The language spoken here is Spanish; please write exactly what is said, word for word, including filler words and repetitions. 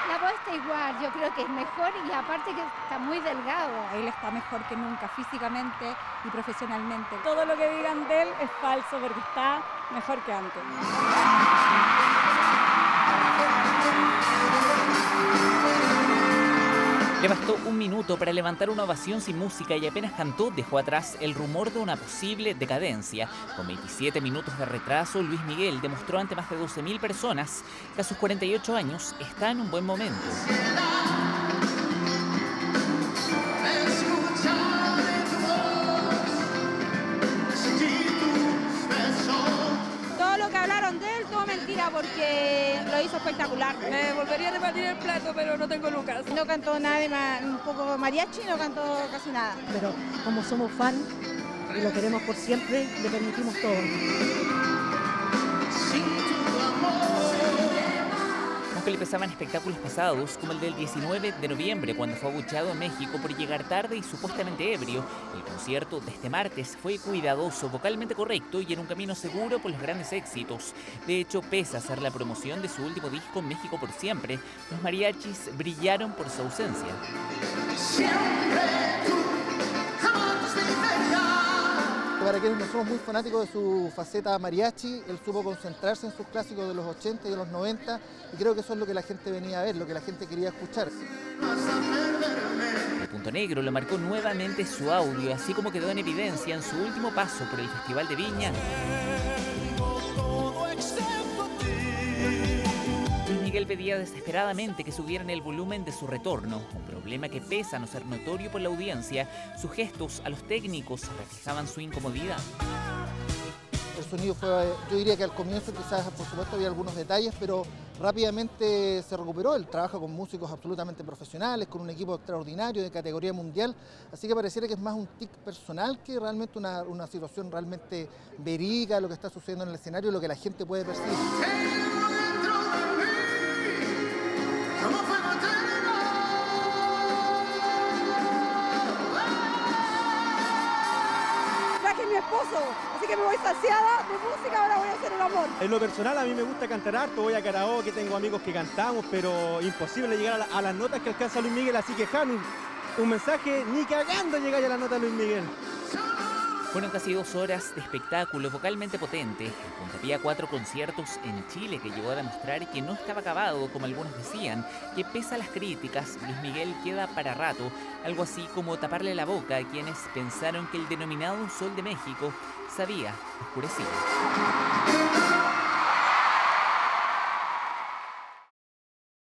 La voz está igual, yo creo que es mejor y aparte que está muy delgado. Él está mejor que nunca físicamente y profesionalmente. Todo lo que digan de él es falso porque está mejor que antes. Le bastó un minuto para levantar una ovación sin música y apenas cantó dejó atrás el rumor de una posible decadencia. Con veintisiete minutos de retraso, Luis Miguel demostró ante más de doce mil personas que a sus cuarenta y ocho años está en un buen momento. Todo lo que hablaron de él, todo mentira porque lo hizo espectacular. Me volvería a repartir el plato, pero no tengo lucas. No cantó nada de ma un poco mariachi, no cantó casi nada. Pero como somos fan y lo queremos por siempre, le permitimos todo. Aunque le pesaban espectáculos pasados, como el del diecinueve de noviembre, cuando fue abucheado en México por llegar tarde y supuestamente ebrio, el concierto de este martes fue cuidadoso, vocalmente correcto y en un camino seguro por los grandes éxitos. De hecho, pese a hacer la promoción de su último disco, México por Siempre, los mariachis brillaron por su ausencia. Para quienes no somos muy fanáticos de su faceta mariachi, él supo concentrarse en sus clásicos de los ochenta y de los noventa y creo que eso es lo que la gente venía a ver, lo que la gente quería escuchar. El punto negro lo marcó nuevamente su audio, así como quedó en evidencia en su último paso por el Festival de Viña. Luis Miguel pedía desesperadamente que subieran el volumen de su retorno, un problema que pese a no ser notorio por la audiencia, sus gestos a los técnicos reflejaban su incomodidad. El sonido fue, yo diría que al comienzo quizás por supuesto había algunos detalles, pero rápidamente se recuperó. Él trabaja con músicos absolutamente profesionales, con un equipo extraordinario de categoría mundial, así que pareciera que es más un tic personal que realmente una, una situación realmente verídica, lo que está sucediendo en el escenario, lo que la gente puede percibir. Traje a mi esposo, así que me voy saciada de música, ahora voy a hacer el amor. En lo personal a mí me gusta cantar harto, voy a karaoke, tengo amigos que cantamos, pero imposible llegar a, la, a las notas que alcanza Luis Miguel, así que Janu, un mensaje, ni cagando llegáis a la nota de Luis Miguel. Fueron casi dos horas de espectáculo vocalmente potente. El puntapié a cuatro conciertos en Chile que llegó a demostrar que no estaba acabado, como algunos decían, que pese a las críticas, Luis Miguel queda para rato, algo así como taparle la boca a quienes pensaron que el denominado Sol de México se había oscurecido.